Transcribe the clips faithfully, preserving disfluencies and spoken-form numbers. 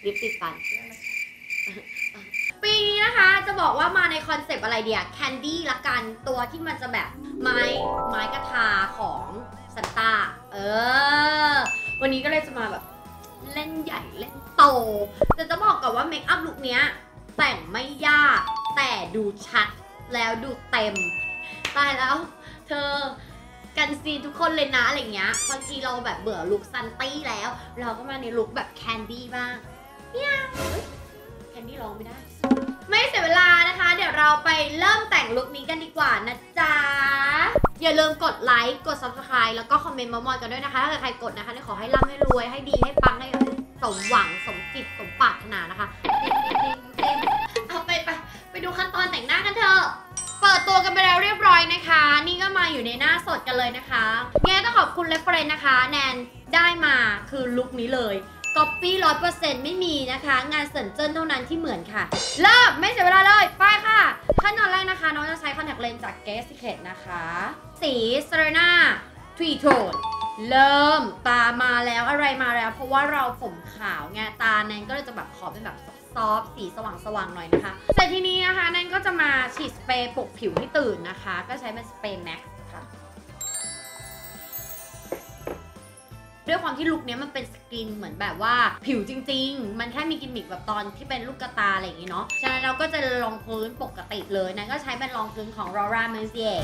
ลิปติดฟันปีนี้นะคะจะบอกว่ามาในคอนเซปต์อะไรเดียแคนดี้ละกันตัวที่มันจะแบบไม้ไม้กระทาของซันต้าเออวันนี้ก็เลยจะมาแบบเล่นใหญ่เล่นโตแต่จะบอกก่อนว่าเมคอัพลุคเนี้ยแต่งไม่ยากแต่ดูชัดแล้วดูเต็มตายแล้วเธอกันซีทุกคนเลยนะอะไรเงี้ยบางทีเราแบบเบื่อลุคซันตี้แล้วเราก็มาในลุคแบบแคนดี้บ้างเนี่ยแคนดี้ร้องไม่ได้ไม่เสียเวลานะคะเดี๋ยวเราไปเริ่มแต่งลุคนี้กันดีกว่านะจ๊ะอย่าลืมกดไลค์กด ซับสไครบ์ แล้วก็คอมเมนต์มามอยกันด้วยนะคะถ้าเกิดใครกดนะคะขอให้ร่ำให้รวยให้ดีให้ปังให้สมหวังสมจิตสมปรารถนานะคะเอาไปไปไปดูขั้นตอนแต่งหน้ากันเถอะเปิดตัวกันไปแล้วเรียบร้อยนะคะนี่ก็มาอยู่ในหน้าสดกันเลยนะคะแง่ต้องขอบคุณเรฟเฟรนซ์นะคะแนนได้มาคือลุคนี้เลยก๊อปปี้ร้อยเปอร์เซ็นต์ไม่มีนะคะงานเซินเจิ้นเท่านั้นที่เหมือนค่ะเริ่มไม่เสียเวลาเลยไปค่ะขั้นตอนแรกนะคะน้องจะใช้คอนแทคเลนส์จาก Guess Secret นะคะสี Serena Tree Tone เริ่มตามาแล้วอะไรมาแล้วเพราะว่าเราผมขาวไงตาแนนก็เลยจะแบบขอเป็นแบบซอฟสีสว่างๆหน่อยนะคะแต่ทีนี้นะคะแนนก็จะมาฉีดสเปรย์ปกผิวให้ตื่นนะคะก็ใช้เป็นสเปรย์แม็กซ์ค่ะด้วยความที่ลุคนี้มันเป็นสกินเหมือนแบบว่าผิวจริงๆมันแค่มีกิมมิคแบบตอนที่เป็นลูกกระตาอะไรอย่างงี้เนาะฉะนั้นเราก็จะลงพื้นปกติเลยนั่นก็ใช้เป็นรองพื้นของ Laura Mercier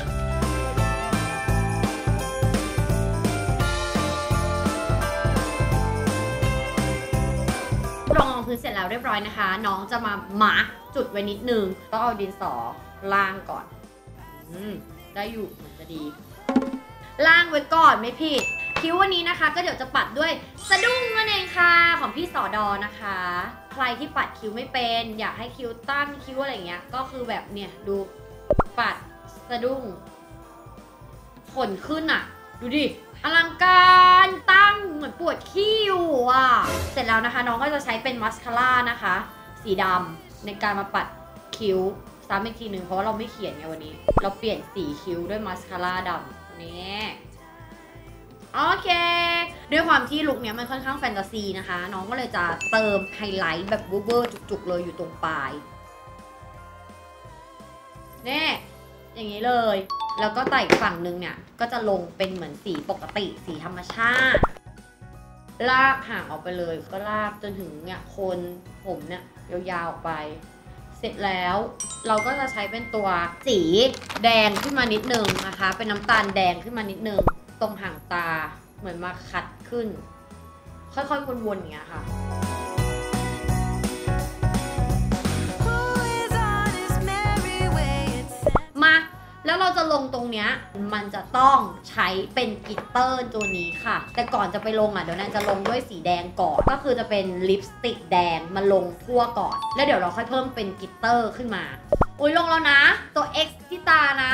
รองพื้นเสร็จแล้วเรียบร้อยนะคะน้องจะมามาร์กจุดไว้นิดนึงต้องเอาดินสอล่างก่อนอืมได้อยู่เหมือนจะดีล่างไว้ก่อนไม่ผิดคิ้ววันนี้นะคะก็เดี๋ยวจะปัดด้วยสะดุ้งนั่นเองค่ะของพี่สอดอนะคะใครที่ปัดคิ้วไม่เป็นอยากให้คิ้วตั้งคิ้วอะไรเงี้ยก็คือแบบเนี่ยดูปัดสะดุ้งขนขึ้นอ่ะดูดิอลังการตั้งเหมือนปวดขี้อยู่อ่ะเสร็จแล้วนะคะน้องก็จะใช้เป็นมัสคาร่านะคะสีดำในการมาปัดคิ้วซ้ำอีกทีหนึ่งเพราะว่าเราไม่เขียนไงวันนี้เราเปลี่ยนสีคิ้วด้วยมัสคาร่าดำนี่โอเคด้วยความที่ลุคเนี้ยมันค่อนข้างแฟนตาซีนะคะน้องก็เลยจะเติมไฮไลท์แบบบูเบอร์จุกๆเลยอยู่ตรงปลายนี่อย่างนี้เลยแล้วก็แต่อีกฝั่งนึงเนี่ยก็จะลงเป็นเหมือนสีปกติสีธรรมชาติลากห่างออกไปเลยก็ลากจนถึงเนี่ยโคนผมเนี่ยยาวๆออกไปเสร็จแล้วเราก็จะใช้เป็นตัวสีแดงขึ้นมานิดนึงนะคะเป็นน้ำตาลแดงขึ้นมานิดนึงตรงห่างตาเหมือนมาคัดขึ้นค่อยๆวนๆอย่างเงี้ยค่ะมาแล้วเราจะลงตรงเนี้ยมันจะต้องใช้เป็นกลิตเตอร์ตัวนี้ค่ะแต่ก่อนจะไปลงอ่ะเดี๋ยวนั้นจะลงด้วยสีแดงก่อนก็คือจะเป็นลิปสติกแดงมาลงทั่วก่อนแล้วเดี๋ยวเราค่อยเพิ่มเป็นกลิตเตอร์ขึ้นมาอุ้ยลงแล้วนะตัว X ที่ตานะ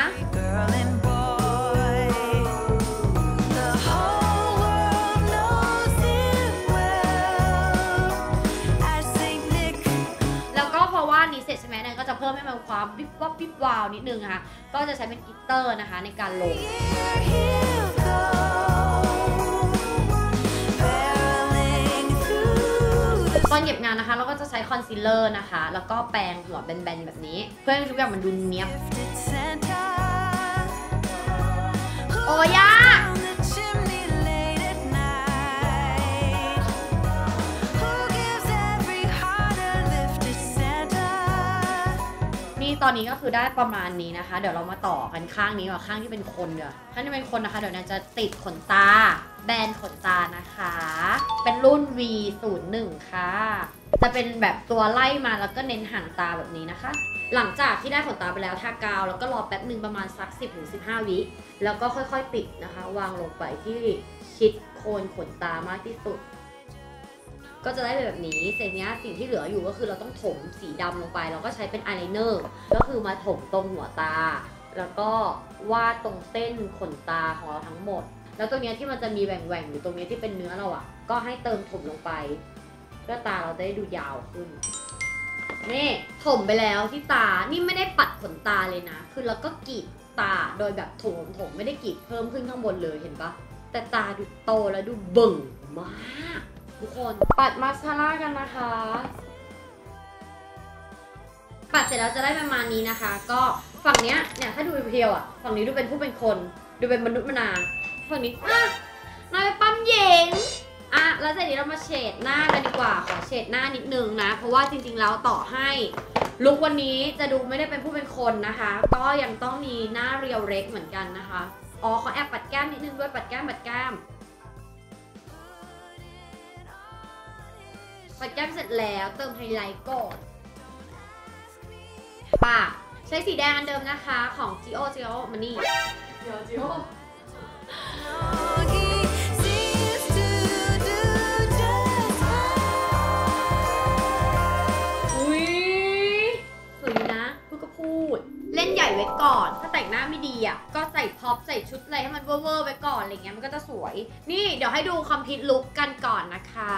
นี้เสร็จใช่ไหมนั่นก็จะเพิ่มให้มันความวิบวับวิบวาวนิดนึงค่ะก็จะใช้เป็นกลิตเตอร์นะคะในการลงตอนเก็บงานนะคะเราก็จะใช้คอนซีลเลอร์นะคะแล้วก็แปรงหัวแบนๆแบบนี้เพื่อให้ทุกอย่างมันดูเนียบโอ้ยากตอนนี้ก็คือได้ประมาณนี้นะคะเดี๋ยวเรามาต่อกันข้างนี้กับข้างที่เป็นคนเดี๋ยวถ้าที่เป็นคนนะคะเดี๋ยวนั้นจะติดขนตาแบนขนตานะคะเป็นรุ่น วี ศูนย์หนึ่ง ค่ะจะเป็นแบบตัวไล่มาแล้วก็เน้นห่างตาแบบนี้นะคะหลังจากที่ได้ขนตาไปแล้วทากาวแล้วก็รอแป๊บหนึ่งประมาณสัก สิบถึงสิบห้า วิแล้วก็ค่อยๆติดนะคะวางลงไปที่ชิดโคนขนตามากที่สุดก็จะได้แบบนี้เสร็จเนี้ยสิ่งที่เหลืออยู่ก็คือเราต้องถมสีดำลงไปเราก็ใช้เป็นอายไลเนอร์ก็คือมาถมตรงหัวตาแล้วก็วาดตรงเส้นขนตาของเราทั้งหมดแล้วตรงเนี้ยที่มันจะมีแหว่งๆอยู่ตรงนี้ที่เป็นเนื้อเราอ่ะก็ให้เติมถมลงไปเพื่อตาเราจะได้ดูยาวขึ้นนี่ถมไปแล้วที่ตานี่ไม่ได้ปัดขนตาเลยนะคือเราก็กรีดตาโดยแบบถมถมไม่ได้กรีดเพิ่มขึ้นข้างบนเลยเห็นปะแต่ตาดูโตแล้วดูเบิ่งมากทุกคนปัดมาสคาร่ากันนะคะปัดเสร็จแล้วจะได้ประมาณนี้นะคะก็ฝั่งเนี้ยเนี่ยถ้าดูเพียวๆอ่ะฝั่งนี้ดูเป็นผู้เป็นคนดูเป็นมนุษย์มนาฝั่งนี้อ่ะนายปั้มหญิงอ่ะแล้วเสร็จนี้เรามาเฉดหน้ากันดีกว่าขอเฉดหน้านิดนึงนะเพราะว่าจริงๆแล้วต่อให้ลุควันนี้จะดูไม่ได้เป็นผู้เป็นคนนะคะก็ยังต้องมีหน้าเรียวเล็กเหมือนกันนะคะอ๋อขอแอบปัดแก้มนิดนึงด้วยปัดแก้มปัดแก้มปัดแก้มเสร็จแล้วเติมไฮไลท์ก่อนปากใช้สีแดงอันเดิมนะคะของ Gio Gio มานี่ Gio Gio อุ้ยสวยนะพูดก็พูดเล่นใหญ่ไว้ก่อนถ้าแต่งหน้าไม่ดีอ่ะก็ใส่ท็อปใส่ชุดอะไรให้มันเวอร์ๆไว้ก่อนอะไรเงี้ยมันก็จะสวยนี่เดี๋ยวให้ดูคอมพลีทลุคกันก่อนนะคะ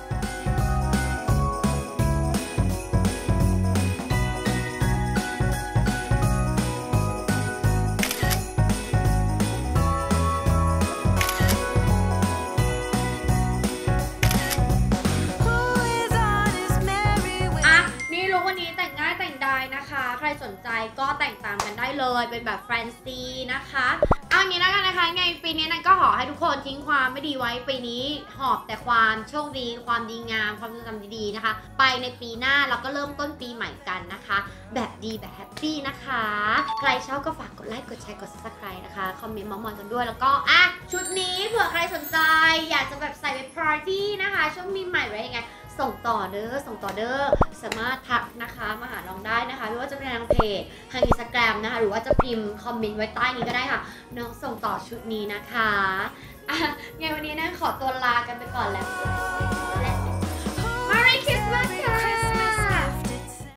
ใครสนใจก็แต่งตามกันได้เลยเป็นแบบแฟนซีนะคะเอางี้แล้วกันนะคะไงปีนี้นั้นก็ขอให้ทุกคนทิ้งความไม่ดีไว้ปีนี้หอบแต่ความโชคดีความดีงามความทรงจำดีๆนะคะไปในปีหน้าเราก็เริ่มต้นปีใหม่กันนะคะแบบดีแบบแฮปปี้นะคะใครชอบก็ฝากกดไลค์กดแชร์กด ซับสไครบ์ นะคะคอมเมนต์มาหมอยกันด้วยแล้วก็อ่ะชุดนี้เผื่อใครสนใจอยากจะแบบใส่ไปปาร์ตี้นะคะช่วงปีใหม่ไว้ยังไงส่งต่อเด้อส่งต่อเด้อสามารถทักนะคะมาหาน้องได้นะคะไม่ว่าจะเป็นทางเพจทางอินสตาแกรมนะคะหรือว่าจะพิมพ์คอมเมนต์ไว้ใต้นี้ก็ได้ค่ะน้องส่งต่อชุดนี้นะคะอ่ะไงวันนี้นะขอตัวลากันไปก่อนแล้วและ Merry Christmas